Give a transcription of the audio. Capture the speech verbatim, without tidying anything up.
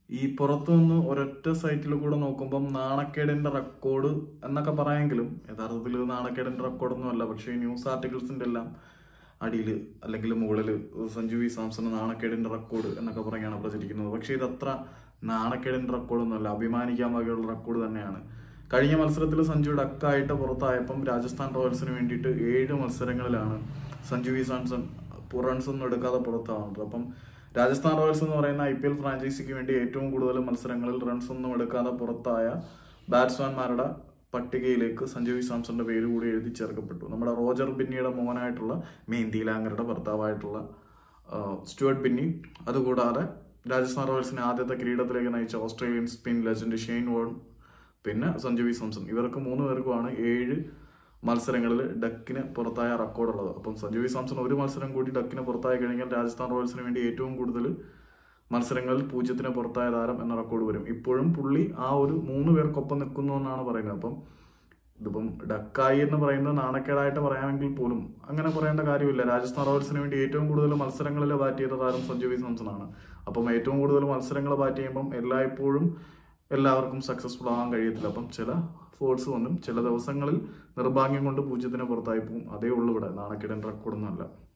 ഈ പുറത്തുനിന്ന് ഒരൊറ്റ സൈറ്റിൽ കൂടെ നോക്കുമ്പം നാണക്കേടിന്റെ റെക്കോർഡ് എന്നൊക്കെ പറയാമെങ്കിലും യഥാർത്ഥത്തിൽ നാണക്കേടിന്റെ റെക്കോർഡൊന്നും അല്ല. പക്ഷേ ന്യൂസ് ആർട്ടിക്കിൾസിന്റെ എല്ലാം അടിയിൽ അല്ലെങ്കിൽ മുകളിൽ സഞ്ജു വി സാംസൺ നാണക്കേടിന്റെ റെക്കോർഡ് എന്നൊക്കെ പറയുകയാണ് പ്രചരിക്കുന്നത്. പക്ഷേ ഇതത്ര നാണക്കേടിന്റെ റെക്കോർഡൊന്നുമല്ല, അഭിമാനിക്കാൻ വകയുള്ള റെക്കോർഡ് തന്നെയാണ്. കഴിഞ്ഞ മത്സരത്തിൽ സഞ്ജു ഡക്കായിട്ട് പുറത്തായപ്പം രാജസ്ഥാൻ റോയൽസിന് വേണ്ടിയിട്ട് ഏഴ് മത്സരങ്ങളിലാണ് സഞ്ജു വി സാംസൺ റൺസ് ഒന്നും എടുക്കാതെ പുറത്താവുന്നത്. അപ്പം രാജസ്ഥാൻ റോയൽസ് എന്ന് പറയുന്ന ഐ പി എൽ ഫ്രാഞ്ചൈസിക്ക് വേണ്ടി ഏറ്റവും കൂടുതൽ മത്സരങ്ങളിൽ റൺസ് ഒന്നും എടുക്കാതെ പുറത്തായ ബാറ്റ്സ്മാൻമാരുടെ പട്ടികയിലേക്ക് സഞ്ജു വി സാംസന്റെ പേര് കൂടി എഴുതി ചേർക്കപ്പെട്ടു. നമ്മുടെ റോജർ ബിന്നിയുടെ മോനായിട്ടുള്ള മെഹന്തി ലാംഗറുടെ ഭർത്താവായിട്ടുള്ള സ്റ്റുവർട്ട് ബിന്നി, അതുകൂടാതെ രാജസ്ഥാൻ റോയൽസിനെ ആദ്യത്തെ കിരീടത്തിലേക്ക് നയിച്ച Australian spin legend Shane Warne, പിന്നെ സഞ്ജു വി സാംസൺ, ഇവർക്ക് മൂന്ന് പേർക്കുമാണ് ഏഴ് മത്സരങ്ങളിൽ ഡക്കിന് പുറത്തായ റെക്കോർഡുള്ളത്. അപ്പം സഞ്ജു വി സാംസൺ ഒരു മത്സരം കൂടി ഡക്കിന് പുറത്തായി കഴിഞ്ഞാൽ രാജസ്ഥാൻ റോയൽസിന് വേണ്ടി ഏറ്റവും കൂടുതൽ മത്സരങ്ങളിൽ പൂജ്യത്തിന് പുറത്തായ താരം എന്ന റെക്കോർഡ് വരും. ഇപ്പോഴും പുള്ളി ആ ഒരു മൂന്ന് പേർക്കൊപ്പം നിൽക്കുന്നു എന്നാണ് പറയുന്നത്. അപ്പം ഇതിപ്പം ഡക്കായി എന്ന് പറയുന്നത് നാണക്കേടായിട്ട് പറയാമെങ്കിൽ പോലും അങ്ങനെ പറയേണ്ട കാര്യമില്ല. രാജസ്ഥാൻ റോയൽസിന് വേണ്ടി ഏറ്റവും കൂടുതൽ മത്സരങ്ങളിൽ ബാറ്റ് ചെയ്ത താരം സഞ്ജു വി സാംസൺ ആണ്. അപ്പം ഏറ്റവും കൂടുതൽ മത്സരങ്ങൾ ബാറ്റ് ചെയ്യുമ്പം എല്ലായ്പ്പോഴും എല്ലാവർക്കും സക്സസ്ഫുൾ ആകാൻ കഴിയത്തില്ല. അപ്പം ചില ഫോൾസ് വന്നും ചില ദിവസങ്ങളിൽ നിർഭാഗ്യം കൊണ്ട് പൂജ്യത്തിന് പുറത്തായി പോകും. അതേ ഉള്ളൂ ഇവിടെ, നാണക്കേടിന്റെ റെക്കോർഡൊന്നും അല്ല.